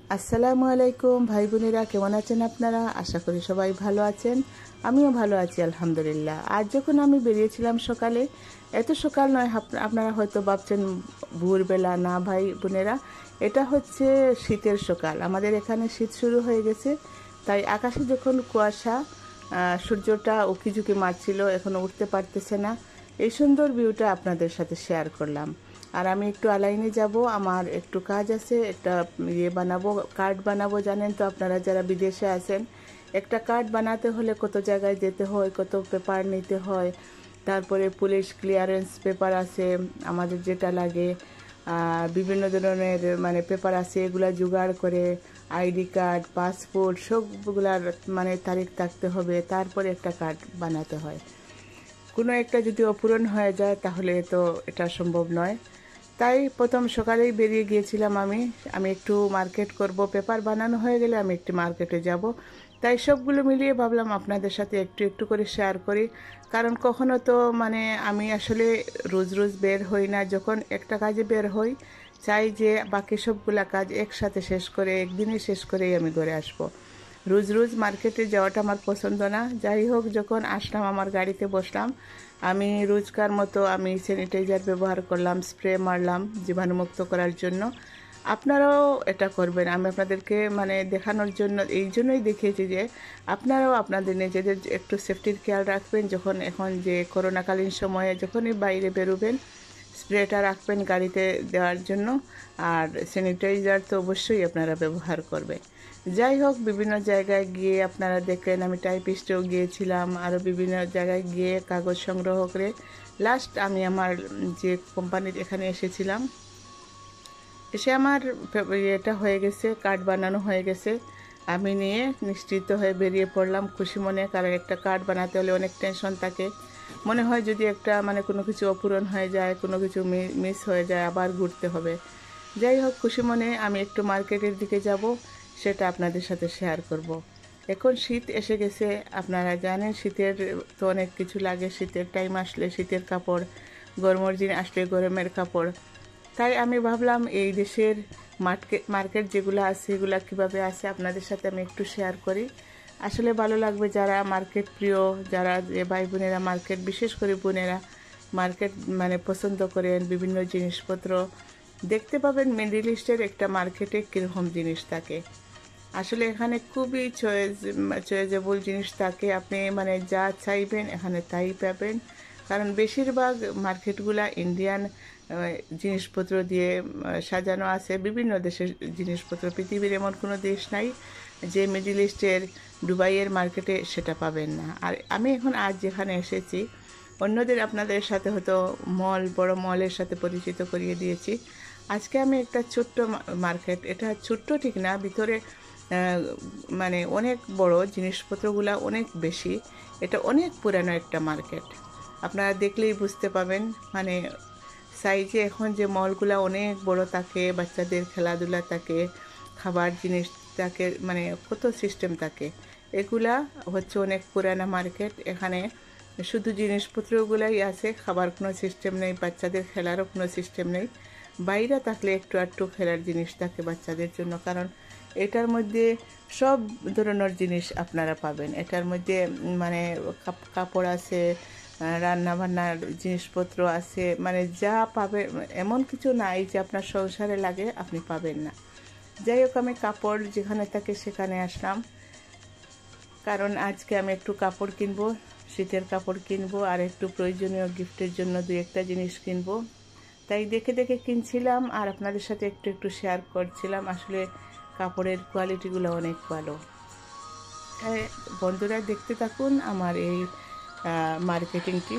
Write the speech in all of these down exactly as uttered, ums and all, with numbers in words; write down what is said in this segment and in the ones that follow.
আসসালামু আলাইকুম ভাই বোনেরা, কেমন আছেন আপনারা? আশা করি সবাই ভালো আছেন। আমিও ভালো আছি আলহামদুলিল্লাহ। আজ যখন আমি বেরিয়েছিলাম সকালে, এত সকাল নয়, আপনারা হয়তো ভাবছেন ভোরবেলা। না ভাই বোনেরা, এটা হচ্ছে শীতের সকাল। আমাদের এখানে শীত শুরু হয়ে গেছে, তাই আকাশে যখন কুয়াশা, সূর্যটা উকিঝুঁকি মারছিল, এখনো উঠতে পারতেছে না। এই সুন্দর ভিউটা আপনাদের সাথে শেয়ার করলাম। আর আমি একটু আলাইনে যাব, আমার একটু কাজ আছে। একটা ইয়ে বানাবো, কার্ড বানাবো। জানেন তো আপনারা যারা বিদেশে আছেন, একটা কার্ড বানাতে হলে কত জায়গায় যেতে হয়, কত পেপার নিতে হয়। তারপরে পুলিশ ক্লিয়ারেন্স পেপার আছে আমাদের যেটা লাগে, বিভিন্ন ধরনের মানে পেপার আছে, এগুলা জোগাড় করে আইডি কার্ড, পাসপোর্ট সবগুলার মানে তারিখ থাকতে হবে, তারপরে একটা কার্ড বানাতে হয়। কোনো একটা যদি অপূরণ হয়ে যায় তাহলে তো এটা সম্ভব নয়। তাই প্রথম সকালেই বেরিয়ে গিয়েছিলাম আমি আমি একটু মার্কেট করব। পেপার বানানো হয়ে গেলে আমি একটু মার্কেটে যাব। তাই সবগুলো মিলিয়ে ভাবলাম আপনাদের সাথে একটু একটু করে শেয়ার করি। কারণ কখনো তো মানে আমি আসলে রোজ রোজ বের হই না। যখন একটা কাজে বের হই, চাই যে বাকি সবগুলা কাজ একসাথে শেষ করে একদিনে শেষ করেই আমি ঘরে আসবো। রোজ রোজ মার্কেটে যাওয়াটা আমার পছন্দ না। যাই হোক, যখন আসলাম আমার গাড়িতে বসলাম, আমি রোজকার মতো আমি স্যানিটাইজার ব্যবহার করলাম, স্প্রে মারলাম জীবাণুমুক্ত করার জন্য। আপনারাও এটা করবেন। আমি আপনাদেরকে মানে দেখানোর জন্য এই জন্যই দেখিয়েছি যে আপনারাও আপনাদের নিজেদের একটু সেফটির খেয়াল রাখবেন। যখন এখন যে করোনাকালীন সময়ে যখনই বাইরে বেরোবেন, স্প্রেটা রাখবেন গাড়িতে দেওয়ার জন্য। আর স্যানিটাইজার তো অবশ্যই আপনারা ব্যবহার করবেন। যাই হোক, বিভিন্ন জায়গায় গিয়ে আপনারা দেখলেন আমি টাইপিস্টেও গিয়েছিলাম, আরও বিভিন্ন জায়গায় গিয়ে কাগজ সংগ্রহ করে লাস্ট আমি আমার যে কোম্পানির এখানে এসেছিলাম, এসে আমার এটা হয়ে গেছে, কার্ড বানানো হয়ে গেছে। আমি নিয়ে নিশ্চিত হয়ে বেরিয়ে পড়লাম খুশি মনে। কারণ একটা কার্ড বানাতে হলে অনেক টেনশন থাকে। মনে হয় যদি একটা মানে কোনো কিছু অপূরণ হয়ে যায়, কোনো কিছু মিস হয়ে যায়, আবার ঘুরতে হবে। যাই হোক, খুশি মনে আমি একটু মার্কেটের দিকে যাব, সেটা আপনাদের সাথে শেয়ার করব। এখন শীত এসে গেছে, আপনারা জানেন শীতের তো অনেক কিছু লাগে। শীতের টাইম আসলে শীতের কাপড়, গরমের দিন আসলে গরমের কাপড়। তাই আমি ভাবলাম এই দেশের মার্কেট মার্কেট যেগুলো আছে এগুলো কীভাবে আছে আপনাদের সাথে আমি একটু শেয়ার করি। আসলে ভালো লাগবে যারা মার্কেট প্রিয়, যারা যে ভাই বোনেরা মার্কেট, বিশেষ করে বোনেরা মার্কেট মানে পছন্দ করেন। বিভিন্ন জিনিসপত্র দেখতে পাবেন মিডল ইস্টের একটা মার্কেটে কীরকম জিনিস থাকে। আসলে এখানে খুবই চয়েস চয়েজেবল জিনিস থাকে। আপনি মানে যা চাইবেন এখানে তাই পাবেন। কারণ বেশিরভাগ মার্কেটগুলা ইন্ডিয়ান জিনিসপত্র দিয়ে সাজানো আছে, বিভিন্ন দেশের জিনিসপত্র। পৃথিবীর এমন কোনো দেশ নাই যে মিডল ইস্টের দুবাইয়ের মার্কেটে সেটা পাবেন না। আর আমি এখন আজ যেখানে এসেছি, অন্যদের আপনাদের সাথে হয়তো মল, বড় মলের সাথে পরিচিত করিয়ে দিয়েছি। আজকে আমি একটা ছোট্ট মার্কেট, এটা ছোট্ট ঠিক না, ভিতরে মানে অনেক বড়, জিনিসপত্রগুলা অনেক বেশি। এটা অনেক পুরানো একটা মার্কেট, আপনারা দেখলেই বুঝতে পাবেন। মানে সাইজে এখন যে মলগুলা অনেক বড় থাকে, বাচ্চাদের খেলাধুলা থাকে, খাবার জিনিস থাকে, মানে কত সিস্টেম থাকে। এগুলা হচ্ছে অনেক পুরানা মার্কেট। এখানে শুধু জিনিসপত্রগুলাই আছে, খাবার কোনো সিস্টেম নেই, বাচ্চাদের খেলারও কোনো সিস্টেম নেই। বাইরে থাকলে একটু আধটু খেলার জিনিস থাকে বাচ্চাদের জন্য। কারণ এটার মধ্যে সব ধরনের জিনিস আপনারা পাবেন। এটার মধ্যে মানে কাপড় আছে, রান্না বান্নার জিনিসপত্র আছে, মানে যা পাবে এমন কিছু নাই যে আপনার সংসারে লাগে আপনি পাবেন না। যাই হোক, আমি কাপড় যেখানে থাকে সেখানে আসলাম, কারণ আজকে আমি একটু কাপড় কিনবো, শীতের কাপড় কিনবো, আর একটু প্রয়োজনীয় গিফটের জন্য দুই একটা জিনিস কিনবো। তাই দেখে দেখে কিনছিলাম আর আপনাদের সাথে একটু একটু শেয়ার করছিলাম। আসলে কাপড়ের কোয়ালিটিগুলো অনেক ভালো। বন্ধুরা দেখতে থাকুন আমার এই মার্কেটিংটি।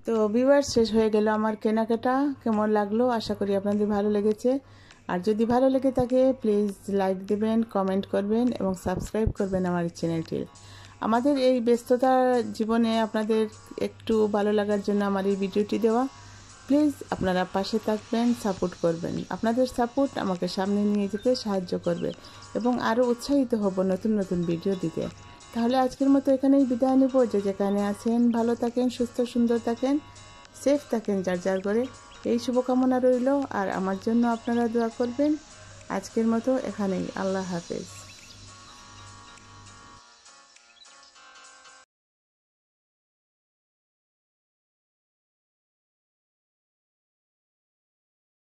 তো ভিউয়ার্স, শেষ হয়ে গেল আমার কেনাকাটা। কেমন লাগলো আশা করি আপনাদের ভালো লেগেছে। আর যদি ভালো লেগে থাকে প্লিজ লাইক দেবেন, কমেন্ট করবেন এবং সাবস্ক্রাইব করবেন আমার চ্যানেলটি। আমাদের এই ব্যস্ততার জীবনে আপনাদের একটু ভালো লাগার জন্য আমার এই ভিডিওটি দেওয়া। প্লিজ আপনারা পাশে থাকবেন, সাপোর্ট করবেন। আপনাদের সাপোর্ট আমাকে সামনে নিয়ে যেতে সাহায্য করবে এবং আরও উৎসাহিত হব নতুন নতুন ভিডিও দিতে। তাহলে আজকের মতো এখানেই বিদায় নেব। যে যেখানে আছেন ভালো থাকেন, সুস্থ সুন্দর থাকেন, সেফ থাকেন যার যার করে, এই শুভকামনা রইল। আর আমার জন্য আপনারা দোয়া করবেন। আজকের মতো এখানেই, আল্লাহ হাফেজ।